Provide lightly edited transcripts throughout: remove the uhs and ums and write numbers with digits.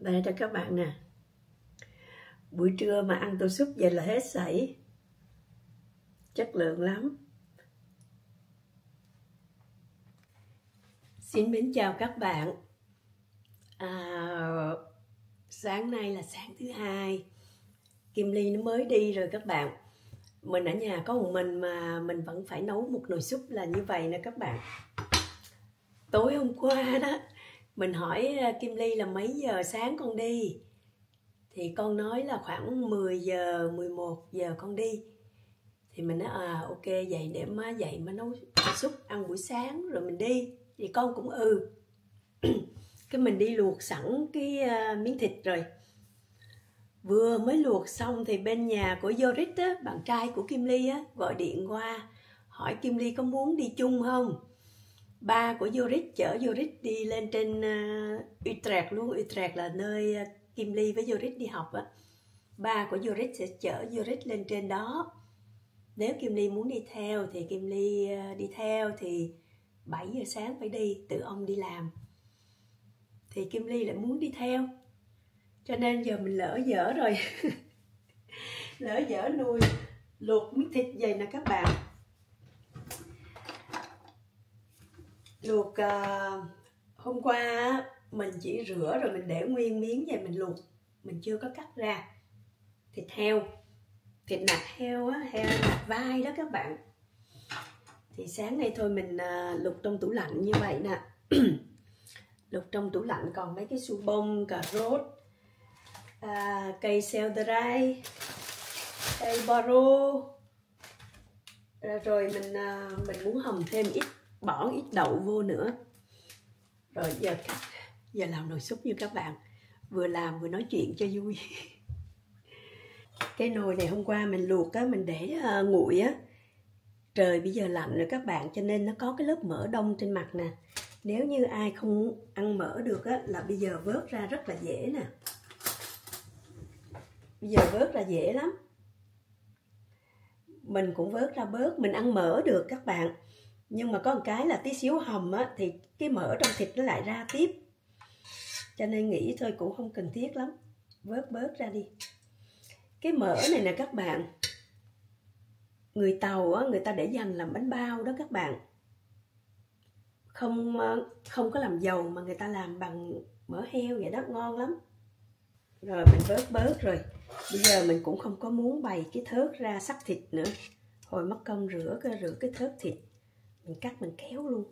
Đây cho các bạn nè. Buổi trưa mà ăn tô súp vậy là hết sảy. Chất lượng lắm. Xin mến chào các bạn. Sáng nay là sáng thứ hai. Kim Ly nó mới đi rồi các bạn. Mình ở nhà có một mình mà mình vẫn phải nấu một nồi súp là như vậy nè các bạn. Tối hôm qua đó, mình hỏi Kim Ly là mấy giờ sáng con đi. Thì con nói là khoảng 10 giờ, 11 giờ con đi. Thì mình nói ok vậy để má dậy má nấu súp ăn buổi sáng rồi mình đi. Thì con cũng Cái mình đi luộc sẵn cái miếng thịt rồi. Vừa mới luộc xong thì bên nhà của Yorit á, bạn trai của Kim Ly á, gọi điện qua hỏi Kim Ly có muốn đi chung không. Ba của Yorit chở Yorit đi lên trên Utrecht luôn. Utrecht là nơi Kim Ly với Yorit đi học á. Ba của Yorit sẽ chở Yorit lên trên đó. Nếu Kim Ly muốn đi theo thì Kim Ly đi theo, thì 7 giờ sáng phải đi, tự ông đi làm. Thì Kim Ly lại muốn đi theo. Cho nên giờ mình lỡ dở rồi. Lỡ dở nuôi luộc miếng thịt vậy nè các bạn. Luộc hôm qua mình chỉ rửa rồi mình để nguyên miếng vậy mình luộc. Mình chưa có cắt ra. Thịt heo. Thịt nạc heo á, heo nạc vai đó các bạn. Thì sáng nay thôi mình luộc trong tủ lạnh như vậy nè. Luộc trong tủ lạnh còn mấy cái su bông, cà rốt, cây celery, cây baro. Rồi mình muốn hầm thêm bỏ ít đậu vô nữa. Rồi giờ làm nồi súp như các bạn. Vừa làm vừa nói chuyện cho vui. Cái nồi này hôm qua mình luộc á, mình để nguội á. Trời bây giờ lạnh rồi các bạn, cho nên nó có cái lớp mỡ đông trên mặt nè. Nếu như ai không ăn mỡ được á, là bây giờ vớt ra rất là dễ nè. Bây giờ vớt ra dễ lắm. Mình cũng vớt ra bớt, mình ăn mỡ được các bạn. Nhưng mà có một cái là tí xíu hầm á, thì cái mỡ trong thịt nó lại ra tiếp. Cho nên nghĩ thôi cũng không cần thiết lắm. Vớt bớt ra đi. Cái mỡ này nè các bạn, người Tàu á, người ta để dành làm bánh bao đó các bạn. Không có làm dầu mà người ta làm bằng mỡ heo vậy đó, ngon lắm. Rồi mình vớt bớt rồi. Bây giờ mình cũng không có muốn bày cái thớt ra sắc thịt nữa. Hồi mất công rửa cái thớt thịt. Mình cắt mình kéo luôn.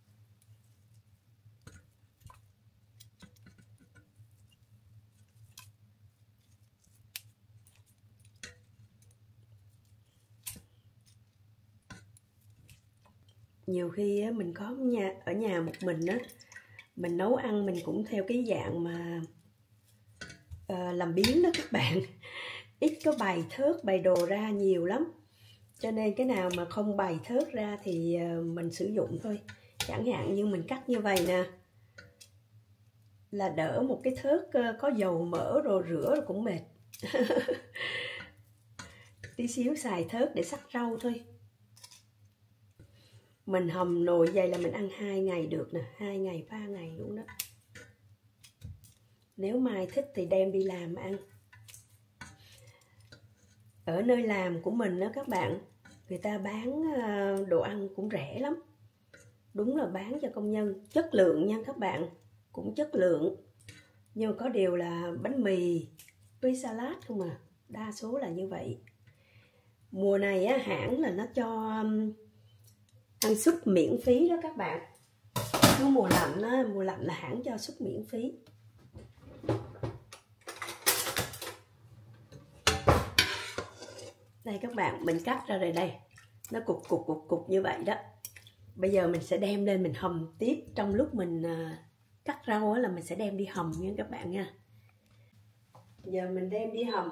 Nhiều khi á, mình có ở nhà một mình á, mình nấu ăn mình cũng theo cái dạng mà làm biếng đó các bạn. Ít có bày thớt bày đồ ra nhiều lắm. Cho nên cái nào mà không bày thớt ra thì mình sử dụng thôi. Chẳng hạn như mình cắt như vậy nè, là đỡ một cái thớt có dầu mỡ rồi rửa rồi cũng mệt. Tí xíu xài thớt để sắc rau thôi. Mình hầm nồi vậy là mình ăn 2 ngày được nè, 2 ngày 3 ngày luôn đó. Nếu mai thích thì đem đi làm ăn. Ở nơi làm của mình đó các bạn, người ta bán đồ ăn cũng rẻ lắm. Đúng là bán cho công nhân, chất lượng nha các bạn, cũng chất lượng. Nhưng mà có điều là bánh mì với salad không à, đa số là như vậy. Mùa này á, hãng là nó cho ăn súp miễn phí đó các bạn. Cứ mùa lạnh là hãng cho súp miễn phí. Đây các bạn, mình cắt ra rồi đây. Nó cục như vậy đó. Bây giờ mình sẽ đem lên mình hầm tiếp. Trong lúc mình cắt rau là mình sẽ đem đi hầm nha các bạn nha. Giờ mình đem đi hầm.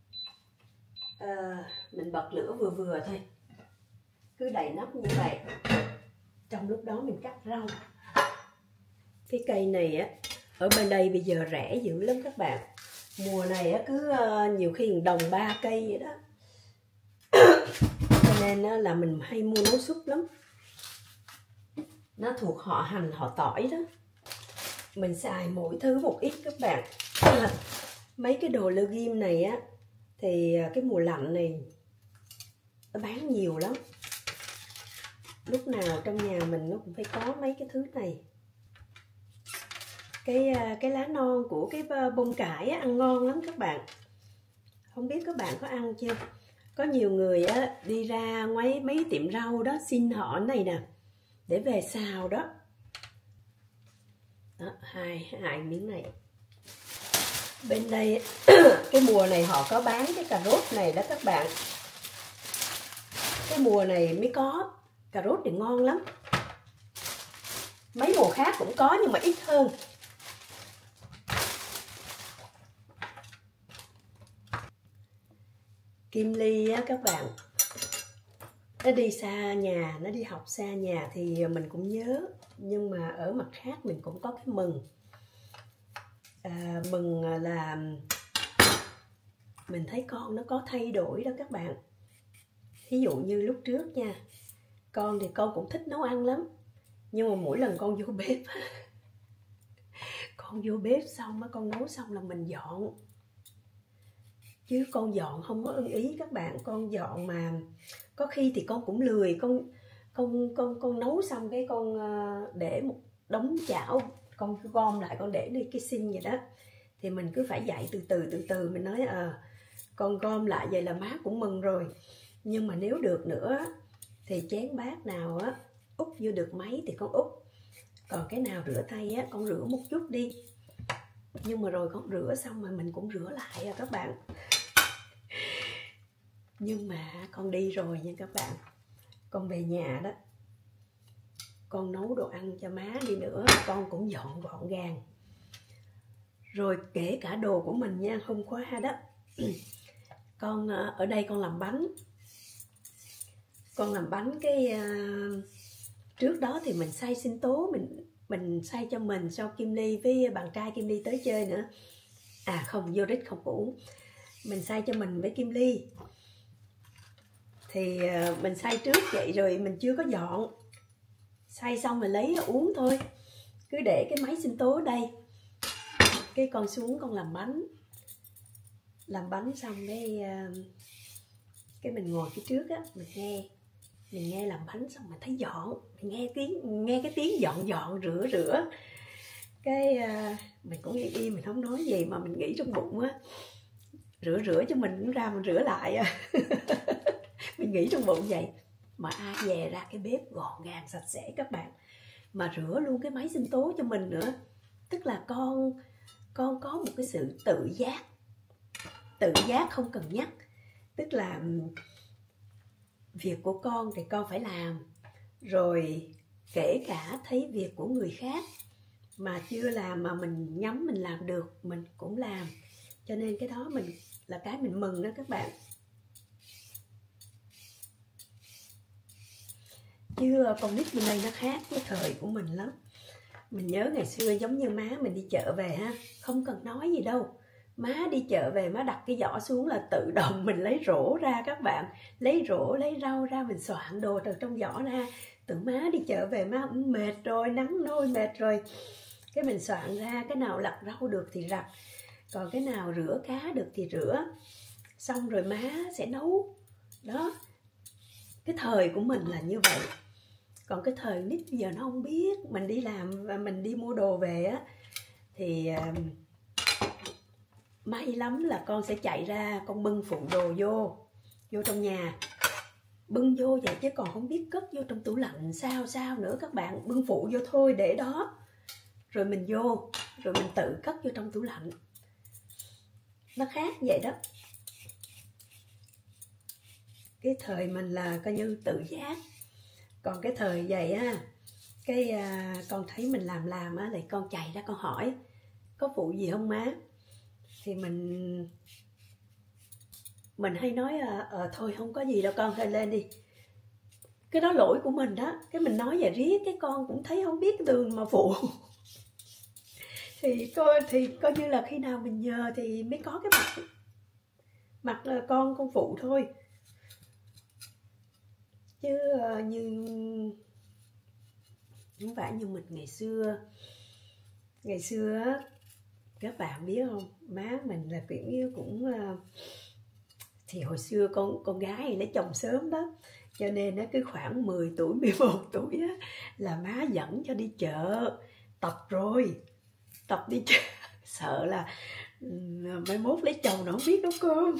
Mình bật lửa vừa vừa thôi. Cứ đậy nắp như vậy. Trong lúc đó mình cắt rau. Cái cây này á, ở bên đây bây giờ rẻ dữ lắm các bạn. Mùa này á, cứ nhiều khi 1 đồng 3 cây vậy đó. Cho nên là mình hay mua nấu súp lắm. Nó thuộc họ hành họ tỏi đó. mình xài mỗi thứ một ít các bạn. Mấy cái đồ legume này á thì cái mùa lạnh này nó bán nhiều lắm, lúc nào trong nhà mình nó cũng phải có mấy cái thứ này. Cái lá non của cái bông cải á, ăn ngon lắm các bạn. Không biết các bạn có ăn chưa? Có nhiều người á, đi ra ngoài mấy tiệm rau đó xin họ này nè để về xào đó. Đó, hai miếng này. Bên đây cái mùa này họ có bán cái cà rốt này đó các bạn. Cái mùa này mới có cà rốt thì ngon lắm. Mấy mùa khác cũng có nhưng mà ít hơn. Kim Ly á các bạn, nó đi xa nhà, nó đi học xa nhà thì mình cũng nhớ. Nhưng mà ở mặt khác mình cũng có cái mừng. Mừng là mình thấy con nó có thay đổi đó các bạn. Ví dụ như lúc trước nha, con thì con cũng thích nấu ăn lắm. Nhưng mà mỗi lần con vô bếp con vô bếp xong á, con nấu xong là mình dọn. Chứ con dọn không có ưng ý các bạn. Con dọn mà có khi thì con cũng lười. Con nấu xong cái con để một đống chảo, con cứ gom lại con để đi cái sink vậy đó. Thì mình cứ phải dậy từ từ mình nói con gom lại vậy là má cũng mừng rồi. Nhưng mà nếu được nữa thì chén bát nào á úp vô được mấy thì con úp. Còn cái nào rửa tay á con rửa một chút đi. Nhưng mà rồi con rửa xong mà mình cũng rửa lại các bạn. Nhưng mà con đi rồi nha các bạn, con về nhà đó, con nấu đồ ăn cho má đi nữa con cũng dọn gọn gàng. Rồi kể cả đồ của mình nha. Hôm qua đó con ở đây con làm bánh. Con làm bánh cái trước đó thì mình xay sinh tố, mình xay cho mình, cho Kim Ly với bạn trai Kim Ly tới chơi nữa. Không, vô đích không uống. Mình xay cho mình với Kim Ly. Thì mình xay trước vậy rồi mình chưa có dọn. Xay xong mình lấy uống thôi. Cứ để cái máy sinh tố ở đây. Cái con xuống con làm bánh. Làm bánh xong cái mình ngồi phía trước á, mình nghe làm bánh xong mình thấy dọn, mình nghe cái tiếng dọn rửa. Cái mình cũng im mình không nói gì mà mình nghĩ trong bụng á, rửa cho mình cũng ra mình rửa lại. Mình nghĩ trong bụng vậy. Mà ai về ra cái bếp gọn gàng sạch sẽ các bạn. Mà rửa luôn cái máy sinh tố cho mình nữa. Tức là con có một cái sự tự giác không cần nhắc. Tức là việc của con thì con phải làm. Rồi kể cả thấy việc của người khác mà chưa làm mà mình nhắm mình làm được, mình cũng làm. Cho nên cái đó mình là cái mình mừng đó các bạn. Chứ con nít bên đây nó khác với thời của mình lắm. Mình nhớ ngày xưa giống như má mình đi chợ về ha, không cần nói gì đâu. Má đi chợ về má đặt cái giỏ xuống là tự động mình lấy rổ ra các bạn. Lấy rổ, lấy rau ra, mình soạn đồ từ trong giỏ ra. Tự má đi chợ về má cũng mệt rồi, nắng nôi mệt rồi. Cái mình soạn ra, cái nào lặt rau được thì lặt. Còn cái nào rửa cá được thì rửa. Xong rồi má sẽ nấu. Đó. Cái thời của mình là như vậy. Còn cái thời nít bây giờ nó không biết. Mình đi làm và mình đi mua đồ về á thì may lắm là con sẽ chạy ra, con bưng phụ đồ vô trong nhà. Bưng vô vậy chứ còn không biết cất vô trong tủ lạnh sao nữa các bạn. Bưng phụ vô thôi, để đó. Rồi mình vô, rồi mình tự cất vô trong tủ lạnh. Nó khác vậy đó. Cái thời mình là coi như tự giác. Còn cái thời vậy á, cái con thấy mình làm á, lại con chạy ra con hỏi có phụ gì không má. Thì mình hay nói thôi không có gì đâu con, thôi lên đi. Cái đó lỗi của mình đó. Cái mình nói vậy riết cái con cũng thấy không biết đường mà phụ. thì coi như là khi nào mình nhờ thì mới có cái mặt là con phụ thôi. Chứ như không phải như mình ngày xưa Ngày xưa á, các bạn biết không, má mình là kiểu như cũng thì hồi xưa con gái lấy chồng sớm đó, cho nên nó cứ khoảng 10 tuổi 11 tuổi á, là má dẫn cho đi chợ tập đi chợ sợ là mai mốt lấy chồng nó không biết nấu cơm.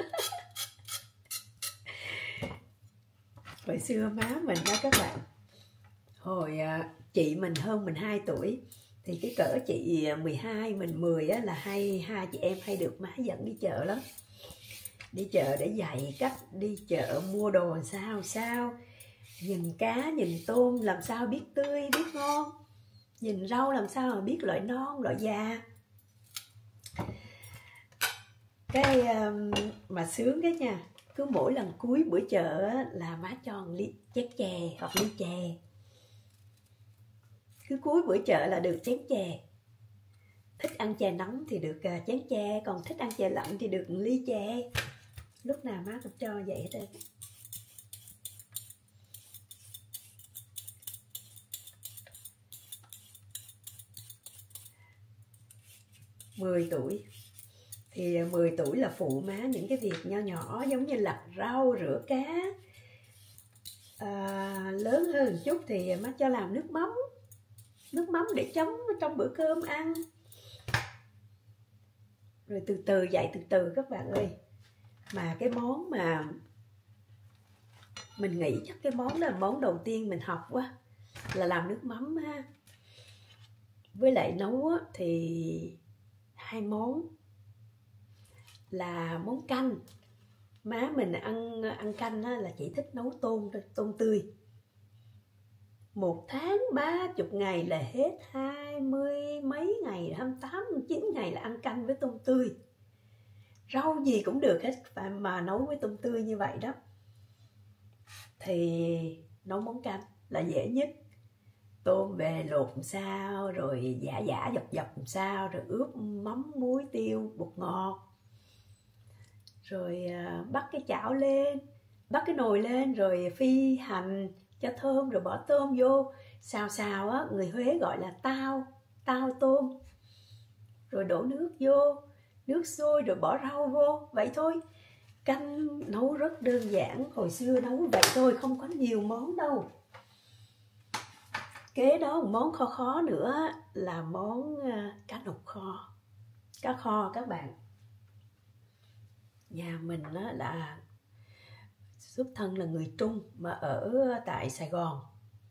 Hồi xưa má mình đó các bạn, hồi chị mình hơn mình 2 tuổi, thì cái cỡ chị 12 mình 10 á, là hai chị em hay được má dẫn đi chợ lắm. Đi chợ để dạy cách đi chợ mua đồ làm sao, nhìn cá nhìn tôm làm sao biết tươi biết ngon, nhìn rau làm sao mà biết loại non loại già. Cái mà sướng cái nha, cứ mỗi lần cuối bữa chợ á, là má cho một chén chè hoặc ly chè. Cứ cuối bữa chợ là được chén chè. Thích ăn chè nóng thì được chén chè, còn thích ăn chè lạnh thì được ly chè. Lúc nào má cũng cho vậy hết trơn. 10 tuổi thì 10 tuổi là phụ má những cái việc nho nhỏ giống như lặt rau, rửa cá. Lớn hơn một chút thì má cho làm nước mắm để chấm trong bữa cơm ăn. Rồi từ từ dạy từ từ các bạn ơi. Mà cái món mà mình nghĩ chắc cái món đó là món đầu tiên mình học quá, là làm nước mắm ha. Với lại nấu thì hai món là món canh. Má mình ăn canh là chỉ thích nấu tôm tươi. 1 tháng 30 ngày là hết 20 mấy ngày, 28, 29 ngày là ăn canh với tôm tươi. Rau gì cũng được hết, mà nấu với tôm tươi như vậy đó. Thì nấu món canh là dễ nhất. Tôm về luộc làm sao, rồi giã dọc làm sao, rồi ướp mắm, muối, tiêu, bột ngọt. Rồi bắt cái chảo lên, bắt cái nồi lên, rồi phi hành cho thơm, rồi bỏ tôm vô. Xào á, người Huế gọi là tao tôm. Rồi đổ nước vô, nước sôi rồi bỏ rau vô, vậy thôi. Canh nấu rất đơn giản, hồi xưa nấu vậy thôi, không có nhiều món đâu. Kế đó một món khó nữa là món cá nục kho. Cá kho các bạn. Nhà mình là xuất thân là người Trung mà ở tại Sài Gòn.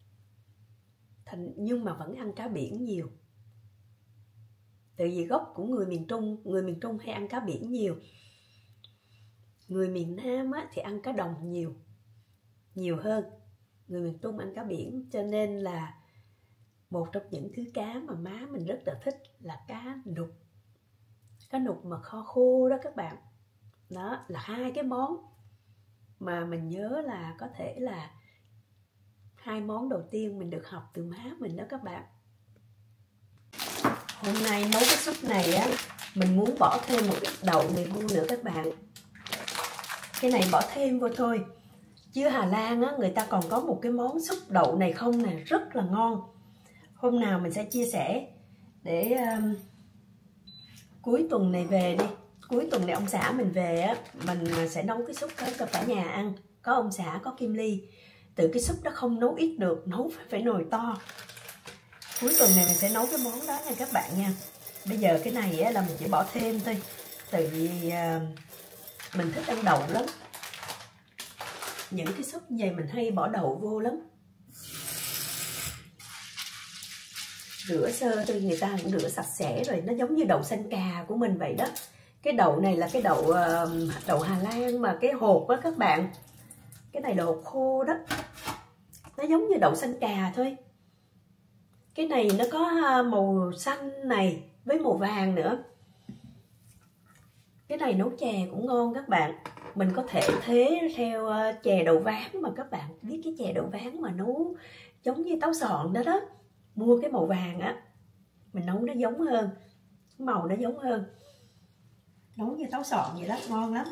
Nhưng mà vẫn ăn cá biển nhiều. Tại vì gốc của người miền Trung hay ăn cá biển nhiều. Người miền Nam thì ăn cá đồng nhiều hơn. Người miền Trung ăn cá biển, cho nên là một trong những thứ cá mà má mình rất là thích là cá nục. Cá nục mà kho khô đó các bạn. Đó là hai cái món mà mình nhớ là có thể là hai món đầu tiên mình được học từ má mình đó các bạn. Hôm nay nấu cái súp này á, mình muốn bỏ thêm một ít đậu này vô nữa các bạn. Cái này bỏ thêm vô thôi. Chứ Hà Lan á, người ta còn có một cái món súp đậu này không nè, rất là ngon. Hôm nào mình sẽ chia sẻ để cuối tuần này về đi. Cuối tuần này ông xã mình về á, mình sẽ nấu cái súp đó cho cả nhà ăn. Có ông xã, có Kim Ly. Từ cái súp đó không nấu ít được, nấu phải nồi to. Cuối tuần này mình sẽ nấu cái món đó nha các bạn nha. Bây giờ cái này á, là mình chỉ bỏ thêm thôi. Tại vì mình thích ăn đậu lắm. Những cái súp như vậy mình hay bỏ đậu vô lắm. Rửa sơ thôi, người ta cũng rửa sạch sẽ rồi. Nó giống như đậu xanh cà của mình vậy đó. Cái đậu này là cái đậu Hà Lan mà cái hột đó các bạn. Cái này đậu khô đó. Nó giống như đậu xanh cà thôi. Cái này nó có màu xanh này với màu vàng nữa. Cái này nấu chè cũng ngon các bạn. Mình có thể thế theo chè đậu ván, mà các bạn biết cái chè đậu ván mà nấu giống như táo sọn đó đó. Mua cái màu vàng á, mình nấu nó giống hơn, màu nó giống hơn. Nấu như táo sọn vậy đó, ngon lắm.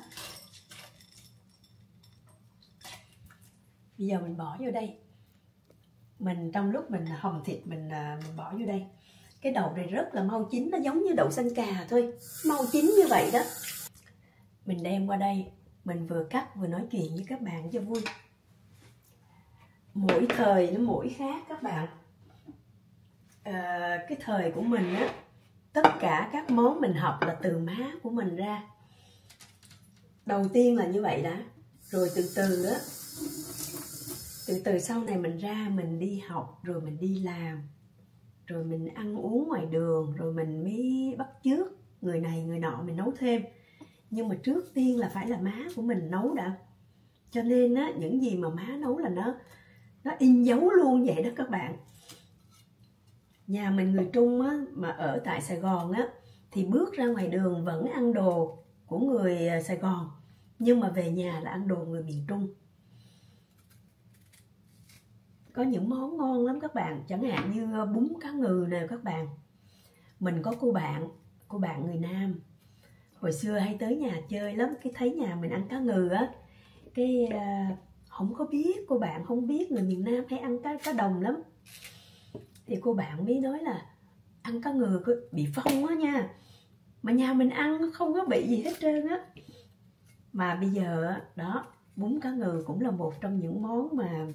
Bây giờ mình bỏ vô đây. Trong lúc mình hầm thịt mình bỏ vô đây. Cái đậu này rất là mau chín, nó giống như đậu xanh cà thôi, mau chín như vậy đó. Mình đem qua đây, mình vừa cắt vừa nói chuyện với các bạn cho vui. Mỗi thời nó mỗi khác các bạn. Cái thời của mình á, tất cả các món mình học là từ má của mình ra. Đầu tiên là như vậy đã, rồi từ từ sau này mình ra, mình đi học, rồi mình đi làm, rồi mình ăn uống ngoài đường, rồi mình mới bắt chước người này người nọ mình nấu thêm. Nhưng mà trước tiên là phải là má của mình nấu đã. Cho nên á, những gì mà má nấu là nó in dấu luôn vậy đó các bạn. Nhà mình người Trung á, mà ở tại Sài Gòn á, thì bước ra ngoài đường vẫn ăn đồ của người Sài Gòn, nhưng mà về nhà là ăn đồ người miền Trung. Có những món ngon lắm các bạn, chẳng hạn như bún cá ngừ nè các bạn. Mình có cô bạn người Nam, hồi xưa hay tới nhà chơi lắm, cái thấy nhà mình ăn cá ngừ á, cái không có biết, cô bạn không biết người miền Nam hay ăn cá đồng lắm. Thì cô bạn mới nói là ăn cá ngừ bị phong á nha, mà nhà mình ăn không có bị gì hết trơn á. Mà bây giờ đó, bún cá ngừ cũng là một trong những món mà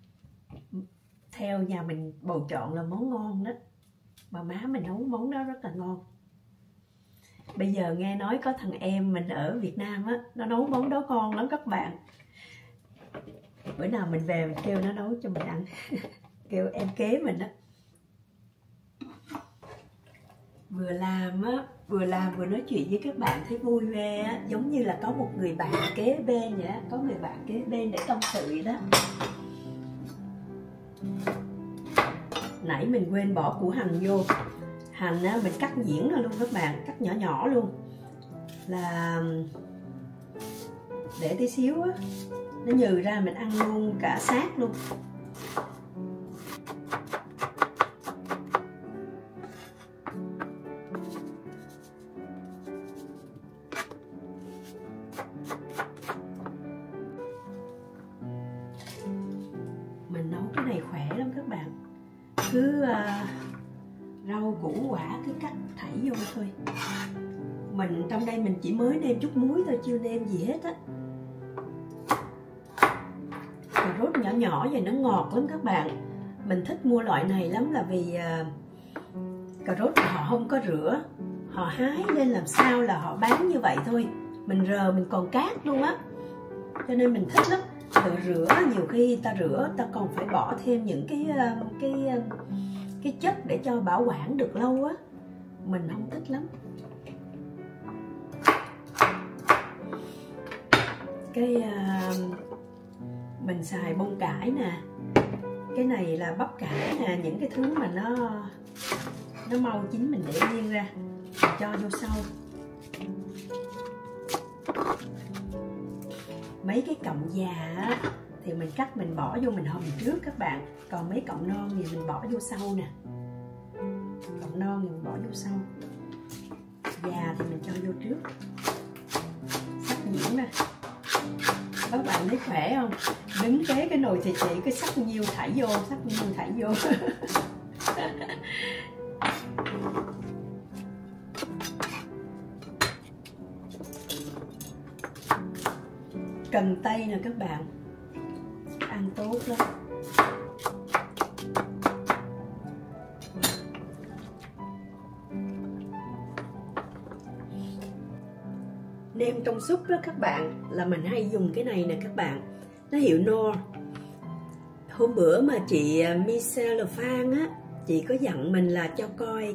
theo nhà mình bầu chọn là món ngon đó. Mà má mình nấu món đó rất là ngon. Bây giờ nghe nói có thằng em mình ở Việt Nam á, nó nấu món đó ngon lắm các bạn. Bữa nào mình về mình kêu nó nấu cho mình ăn. Kêu em kế mình á. Vừa làm vừa nói chuyện với các bạn thấy vui ghê á, giống như là có một người bạn kế bên vậy á, có người bạn kế bên để tâm sự vậy đó. Nãy mình quên bỏ củ hành vô. Hành á, mình cắt nhuyễn ra luôn các bạn, cắt nhỏ nhỏ luôn, là để tí xíu á nó nhừ ra mình ăn luôn cả xác luôn. Mình nấu cái này khỏe lắm các bạn, cứ rau củ quả cứ cắt thảy vô thôi. Mình trong đây mình chỉ mới nêm chút muối thôi, chưa nêm gì hết á. Cà rốt nhỏ nhỏ vậy nó ngọt lắm các bạn. Mình thích mua loại này lắm là vì cà rốt họ không có rửa, họ hái lên làm sao là họ bán như vậy thôi. Mình rờ mình còn cát luôn á, cho nên mình thích lắm. Tự rửa, nhiều khi ta rửa ta còn phải bỏ thêm những cái chất để cho bảo quản được lâu á, mình không thích lắm. Mình xài bông cải nè, cái này là bắp cải nè, những cái thứ mà nó mau chín mình để riêng ra, mình cho vô sau. Mấy cái cọng già á, thì mình cắt mình bỏ vô mình hầm trước các bạn, còn mấy cọng non thì mình bỏ vô sau nè. Cọng non thì mình bỏ vô sau, già thì mình cho vô trước. Sắc nhuyễn nè, các bạn thấy khỏe không? Đứng kế cái nồi thịt chị cái sắc nhiêu thảy vô, sắc nhiêu thảy vô. Cần tây nè các bạn, ăn tốt lắm. Nêm trong súp đó các bạn, là mình hay dùng cái này nè các bạn, nó hiệu Knorr. Hôm bữa mà chị Michelle Phan á, chị có dặn mình là cho coi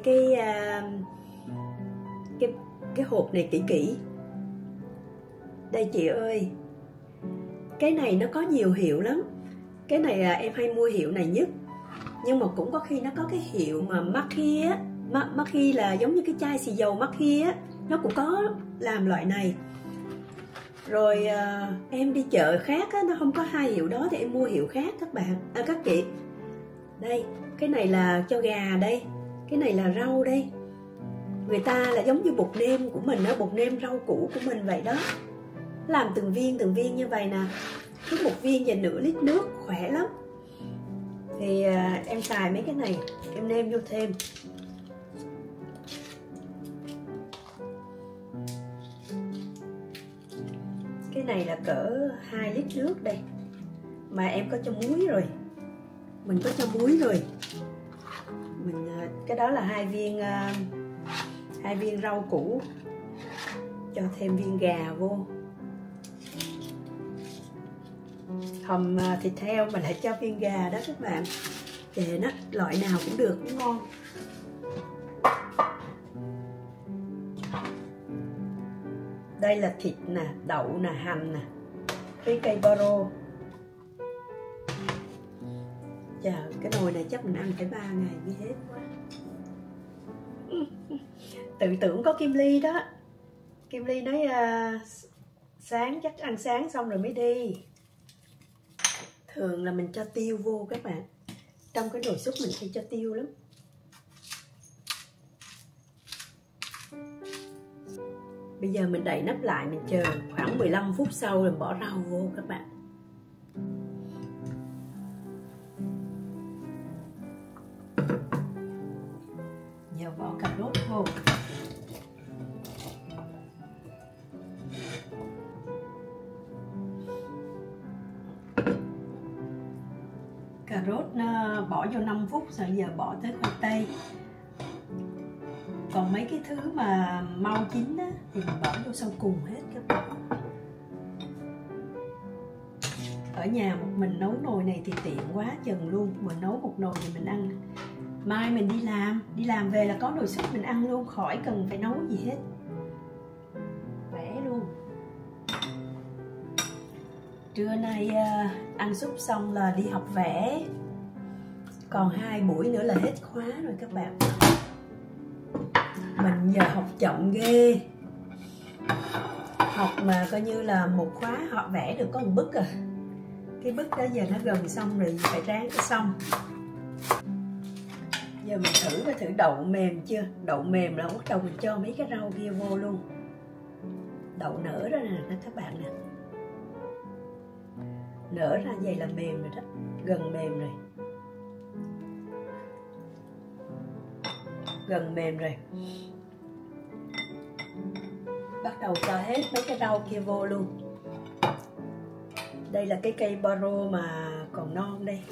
cái hộp này kỹ kỹ. Đây chị ơi, cái này nó có nhiều hiệu lắm. Cái này em hay mua hiệu này nhất, nhưng mà cũng có khi nó có cái hiệu mà Marky á, Marky là giống như cái chai xì dầu Marky á, nó cũng có làm loại này. Rồi em đi chợ khác á, nó không có hai hiệu đó thì em mua hiệu khác các bạn, các chị. Đây, cái này là cho gà đây, cái này là rau đây. Người ta là giống như bột nêm của mình á, bột nêm rau củ của mình vậy đó. Làm từng viên như vậy nè, cứ một viên và nửa lít nước, khỏe lắm. Thì em xài mấy cái này, em nêm vô thêm. Cái này là cỡ 2 lít nước đây. Mà em có cho muối rồi. Mình có cho muối rồi. Cái đó là 2 viên rau củ. Cho thêm viên gà vô. Hầm thịt heo mà lại cho viên gà đó các bạn. Kệ nó, loại nào cũng được, cũng ngon. Đây là thịt nè, đậu nè, hành nè, cái cây baro. Trời, cái nồi này chắc mình ăn phải 3 ngày mới hết quá. Tự tưởng có Kim Ly đó. Kim Ly nói sáng chắc ăn sáng xong rồi mới đi. Thường là mình cho tiêu vô các bạn. Trong cái nồi súp mình hay cho tiêu lắm. Bây giờ mình đậy nắp lại, mình chờ khoảng 15 phút sau rồi bỏ rau vô các bạn. Giờ bỏ cà rốt vô. Cà rốt bỏ vô 5 phút rồi giờ bỏ tới khoai tây. Còn mấy cái thứ mà mau chín á, thì mình bỏ vô sau cùng hết các bạn. Ở nhà một mình nấu nồi này thì tiện quá chừng luôn. Mình nấu một nồi thì mình ăn. Mai mình đi làm về là có nồi súp mình ăn luôn, khỏi cần phải nấu gì hết. Khỏe luôn. Trưa nay ăn súp xong là đi học vẽ. Còn 2 buổi nữa là hết khóa rồi các bạn. Mình giờ học chậm ghê. Học mà coi như là một khóa họ vẽ được có một bức à. Cái bức đó giờ nó gần xong rồi, phải ráng cho xong. Giờ mình thử đậu mềm chưa. Đậu mềm là bắt đầu mình cho mấy cái rau kia vô luôn. Đậu nở ra nè các bạn nè. Nở ra vậy là mềm rồi đó. Gần mềm rồi. Gần mềm rồi. Bắt đầu cho hết mấy cái rau kia vô luôn. Đây là cái cây baro mà còn non đây.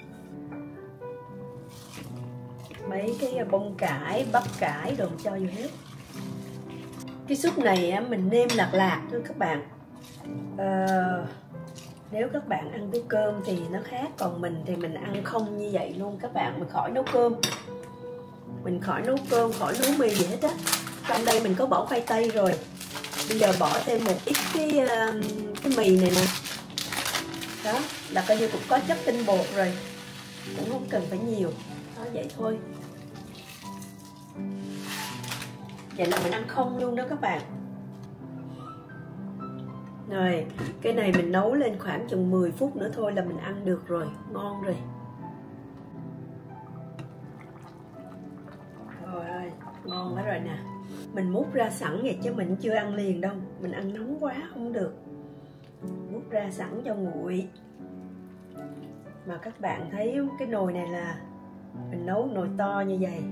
Mấy cái bông cải, bắp cải đồ cho vô hết. Cái súp này mình nêm lạc thôi các bạn. Nếu các bạn ăn với cơm thì nó khác. Còn mình thì mình ăn không như vậy luôn các bạn. Mình khỏi nấu cơm. Mình khỏi nấu cơm, khỏi nấu mì gì hết á. Trong đây mình có bỏ khoai tây rồi. Bây giờ bỏ thêm một ít cái mì này nè. Đó, là coi như cũng có chất tinh bột rồi. Cũng không cần phải nhiều. Đó, vậy thôi. Vậy là mình ăn không luôn đó các bạn. Rồi, cái này mình nấu lên khoảng chừng 10 phút nữa thôi là mình ăn được rồi. Ngon rồi. Rồi, ngon quá rồi nè. Mình múc ra sẵn vậy chứ mình chưa ăn liền đâu. Mình ăn nóng quá không được. Múc ra sẵn cho nguội. Mà các bạn thấy cái nồi này là mình nấu nồi to như vậy.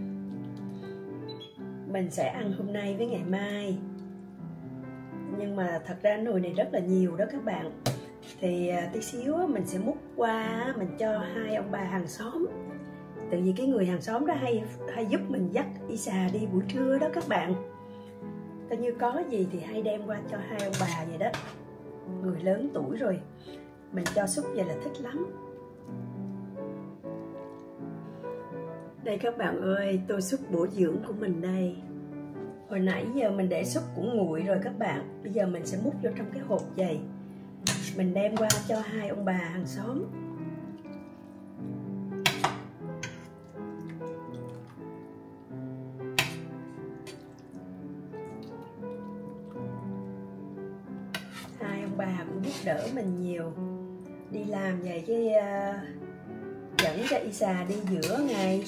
Mình sẽ ăn hôm nay với ngày mai. Nhưng mà thật ra nồi này rất là nhiều đó các bạn. Thì tí xíu mình sẽ múc qua, mình cho 2 ông bà hàng xóm. Tại vì cái người hàng xóm đó hay giúp mình dắt Isa đi buổi trưa đó các bạn. Coi như có gì thì hay đem qua cho 2 ông bà vậy đó. Người lớn tuổi rồi, mình cho súp vậy là thích lắm. Đây các bạn ơi, tô súp bổ dưỡng của mình đây. Hồi nãy giờ mình để súp cũng nguội rồi các bạn. Bây giờ mình sẽ múc vô trong cái hộp dày. Mình đem qua cho 2 ông bà hàng xóm. Hai ông bà cũng giúp đỡ mình nhiều. Đi làm vậy chứ dẫn cho Isa đi giữa ngày.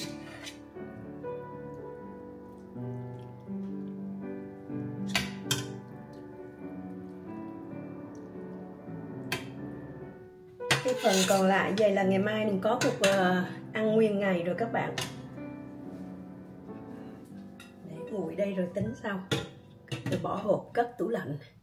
Cái phần còn lại vậy là ngày mai mình có cuộc ăn nguyên ngày rồi các bạn. Để nguội đây rồi tính sau. Rồi bỏ hộp cất tủ lạnh.